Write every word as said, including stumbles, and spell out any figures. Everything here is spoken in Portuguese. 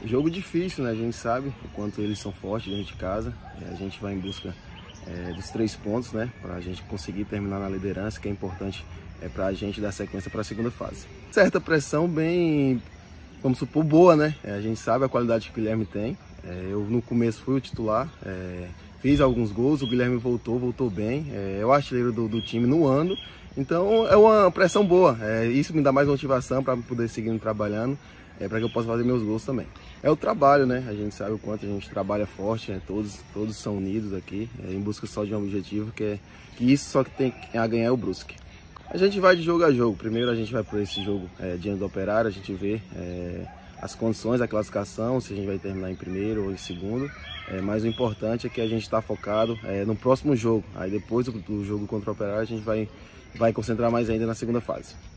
Jogo difícil, né? A gente sabe o quanto eles são fortes dentro de casa. A gente vai em busca é, dos três pontos, né? Para a gente conseguir terminar na liderança, que é importante é, para a gente dar sequência para a segunda fase. Certa pressão bem, vamos supor, boa, né? É, a gente sabe a qualidade que o Guilherme tem. É, eu no começo fui o titular, é, fiz alguns gols, o Guilherme voltou, voltou bem. É, é o artilheiro do, do time no ano. Então é uma pressão boa, é, isso me dá mais motivação para poder seguir trabalhando, é, para que eu possa fazer meus gols também. É o trabalho, né? A gente sabe o quanto a gente trabalha forte, né? todos, todos são unidos aqui, é, em busca só de um objetivo, que é que isso só que tem a ganhar é o Brusque. A gente vai de jogo a jogo, primeiro a gente vai para esse jogo é, diante do Operário, a gente vê é, as condições da classificação, se a gente vai terminar em primeiro ou em segundo. É, mas o importante é que a gente está focado é, no próximo jogo. Aí depois do, do jogo contra o Operário a gente vai, vai concentrar mais ainda na segunda fase.